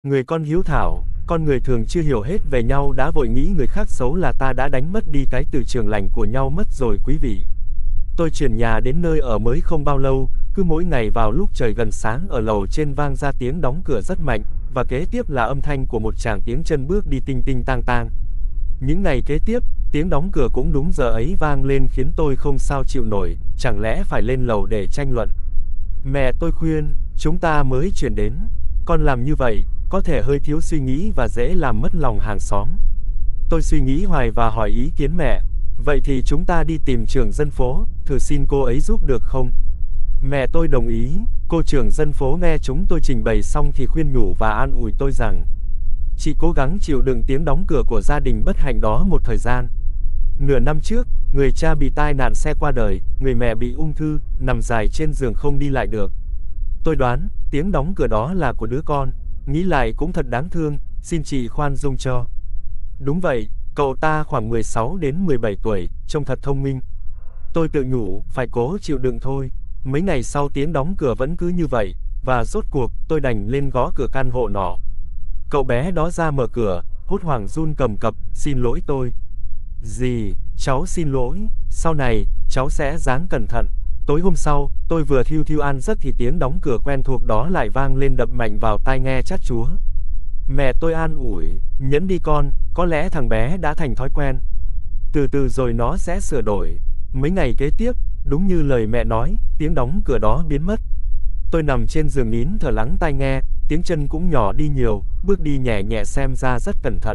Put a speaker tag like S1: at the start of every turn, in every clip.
S1: Người con hiếu thảo, con người thường chưa hiểu hết về nhau đã vội nghĩ người khác xấu là ta đã đánh mất đi cái từ trường lành của nhau mất rồi quý vị. Tôi chuyển nhà đến nơi ở mới không bao lâu, cứ mỗi ngày vào lúc trời gần sáng ở lầu trên vang ra tiếng đóng cửa rất mạnh, và kế tiếp là âm thanh của một chàng tiếng chân bước đi tinh tinh tang tang. Những ngày kế tiếp, tiếng đóng cửa cũng đúng giờ ấy vang lên khiến tôi không sao chịu nổi, chẳng lẽ phải lên lầu để tranh luận. Mẹ tôi khuyên, chúng ta mới chuyển đến, con làm như vậy, có thể hơi thiếu suy nghĩ và dễ làm mất lòng hàng xóm. Tôi suy nghĩ hoài và hỏi ý kiến mẹ, vậy thì chúng ta đi tìm trưởng dân phố, thử xin cô ấy giúp được không? Mẹ tôi đồng ý, cô trưởng dân phố nghe chúng tôi trình bày xong thì khuyên nhủ và an ủi tôi rằng, chị cố gắng chịu đựng tiếng đóng cửa của gia đình bất hạnh đó một thời gian. Nửa năm trước, người cha bị tai nạn xe qua đời, người mẹ bị ung thư, nằm dài trên giường không đi lại được. Tôi đoán, tiếng đóng cửa đó là của đứa con, nghĩ lại cũng thật đáng thương, xin chị khoan dung cho. Đúng vậy, cậu ta khoảng 16 đến 17 tuổi, trông thật thông minh. Tôi tự nhủ, phải cố chịu đựng thôi. Mấy ngày sau tiếng đóng cửa vẫn cứ như vậy, và rốt cuộc, tôi đành lên gõ cửa căn hộ nọ. Cậu bé đó ra mở cửa, hốt hoảng run cầm cập, xin lỗi tôi. Dì, cháu xin lỗi, sau này, cháu sẽ ráng cẩn thận. Tối hôm sau, tôi vừa thiu thiu ăn giấc thì tiếng đóng cửa quen thuộc đó lại vang lên đập mạnh vào tai nghe chát chúa. Mẹ tôi an ủi, nhẫn đi con, có lẽ thằng bé đã thành thói quen. Từ từ rồi nó sẽ sửa đổi. Mấy ngày kế tiếp, đúng như lời mẹ nói, tiếng đóng cửa đó biến mất. Tôi nằm trên giường nín thở lắng tai nghe, tiếng chân cũng nhỏ đi nhiều, bước đi nhẹ nhẹ xem ra rất cẩn thận.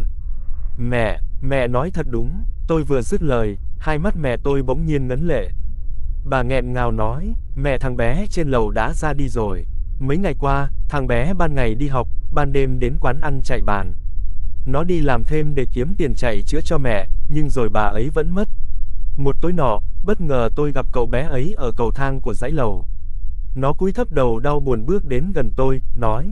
S1: Mẹ nói thật đúng, tôi vừa dứt lời, hai mắt mẹ tôi bỗng nhiên ngấn lệ. Bà nghẹn ngào nói, mẹ thằng bé trên lầu đã ra đi rồi. Mấy ngày qua, thằng bé ban ngày đi học, ban đêm đến quán ăn chạy bàn. Nó đi làm thêm để kiếm tiền chạy chữa cho mẹ, nhưng rồi bà ấy vẫn mất. Một tối nọ, bất ngờ tôi gặp cậu bé ấy ở cầu thang của dãy lầu. Nó cúi thấp đầu đau buồn bước đến gần tôi, nói,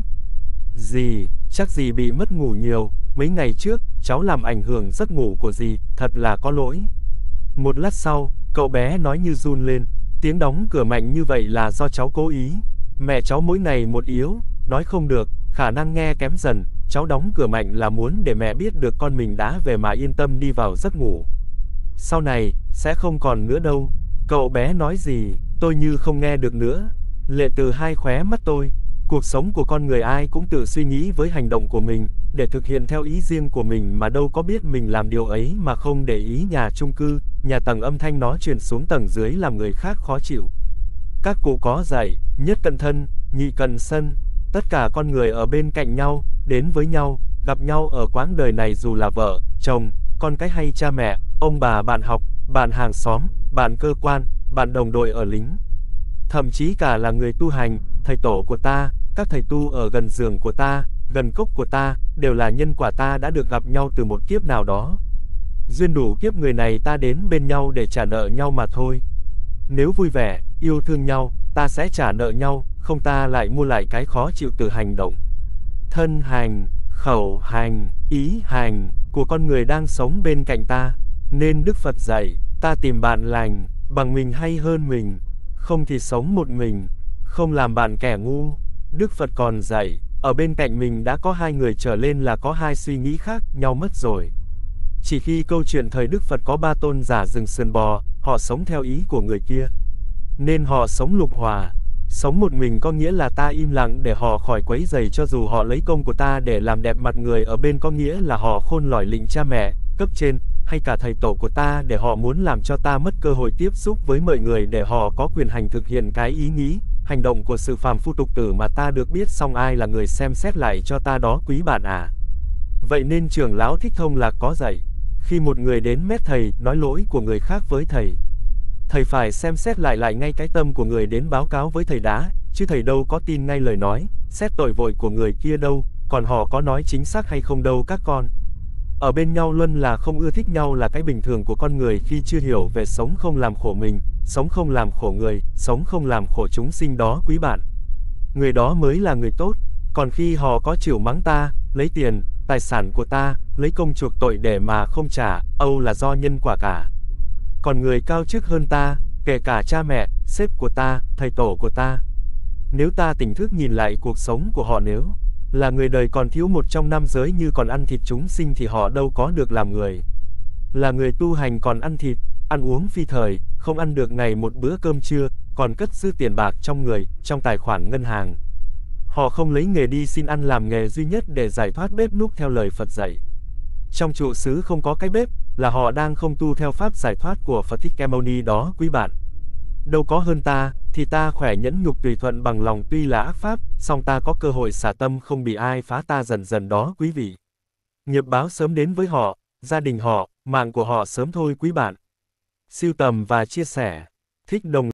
S1: dì, chắc dì bị mất ngủ nhiều, mấy ngày trước, cháu làm ảnh hưởng giấc ngủ của dì, thật là có lỗi. Một lát sau, cậu bé nói như run lên, tiếng đóng cửa mạnh như vậy là do cháu cố ý. Mẹ cháu mỗi ngày một yếu, nói không được, khả năng nghe kém dần, cháu đóng cửa mạnh là muốn để mẹ biết được con mình đã về mà yên tâm đi vào giấc ngủ. Sau này, sẽ không còn nữa đâu. Cậu bé nói gì, tôi như không nghe được nữa. Lệ từ hai khóe mắt tôi. Cuộc sống của con người ai cũng tự suy nghĩ với hành động của mình, để thực hiện theo ý riêng của mình mà đâu có biết mình làm điều ấy mà không để ý nhà chung cư, nhà tầng âm thanh nó truyền xuống tầng dưới làm người khác khó chịu. Các cụ có dạy, nhất cận thân, nhị cận sân, tất cả con người ở bên cạnh nhau, đến với nhau, gặp nhau ở quãng đời này dù là vợ, chồng, con cái hay cha mẹ, ông bà bạn học, bạn hàng xóm, bạn cơ quan, bạn đồng đội ở lính. Thậm chí cả là người tu hành, thầy tổ của ta, các thầy tu ở gần giường của ta, gần cốc của ta, đều là nhân quả ta đã được gặp nhau từ một kiếp nào đó. Duyên đủ kiếp người này ta đến bên nhau để trả nợ nhau mà thôi. Nếu vui vẻ, yêu thương nhau, ta sẽ trả nợ nhau, không ta lại mua lại cái khó chịu từ hành động. Thân hành, khẩu hành, ý hành của con người đang sống bên cạnh ta. Nên Đức Phật dạy, ta tìm bạn lành, bằng mình hay hơn mình, không thì sống một mình, không làm bạn kẻ ngu. Đức Phật còn dạy, ở bên cạnh mình đã có hai người trở lên là có hai suy nghĩ khác nhau mất rồi. Chỉ khi câu chuyện thời Đức Phật có ba tôn giả rừng sườn bò, họ sống theo ý của người kia, nên họ sống lục hòa. Sống một mình có nghĩa là ta im lặng để họ khỏi quấy rầy cho dù họ lấy công của ta để làm đẹp mặt người ở bên, có nghĩa là họ khôn lỏi lịnh cha mẹ, cấp trên, hay cả thầy tổ của ta để họ muốn làm cho ta mất cơ hội tiếp xúc với mọi người để họ có quyền hành thực hiện cái ý nghĩ, hành động của sự phàm phu tục tử mà ta được biết, xong ai là người xem xét lại cho ta đó quý bạn à. Vậy nên trưởng lão Thích Thông Lạc có dạy, khi một người đến mét thầy nói lỗi của người khác với thầy, thầy phải xem xét lại ngay cái tâm của người đến báo cáo với thầy đã, chứ thầy đâu có tin ngay lời nói, xét tội vội của người kia đâu, còn họ có nói chính xác hay không đâu các con. Ở bên nhau luôn là không ưa thích nhau là cái bình thường của con người khi chưa hiểu về sống không làm khổ mình, sống không làm khổ người, sống không làm khổ chúng sinh đó quý bạn. Người đó mới là người tốt, còn khi họ có chịu mắng ta, lấy tiền, tài sản của ta, lấy công chuộc tội để mà không trả, âu là do nhân quả cả. Còn người cao chức hơn ta, kể cả cha mẹ, sếp của ta, thầy tổ của ta, nếu ta tỉnh thức nhìn lại cuộc sống của họ, nếu Là người đời còn thiếu một trong năm giới như còn ăn thịt chúng sinh thì họ đâu có được làm người. Là người tu hành còn ăn thịt, ăn uống phi thời, không ăn được ngày một bữa cơm trưa, còn cất giữ tiền bạc trong người, trong tài khoản ngân hàng. Họ không lấy nghề đi xin ăn làm nghề duy nhất để giải thoát bếp núc theo lời Phật dạy. Trong trụ xứ không có cái bếp, là họ đang không tu theo pháp giải thoát của Phật Thích Ca Mâu Ni đó quý bạn. Đâu có hơn ta, thì ta khỏe nhẫn nhục tùy thuận bằng lòng tuy là ác pháp, song ta có cơ hội xả tâm không bị ai phá ta dần dần đó quý vị. Nghiệp báo sớm đến với họ, gia đình họ, mạng của họ sớm thôi quý bạn. Sưu tầm và chia sẻ. Thích đồng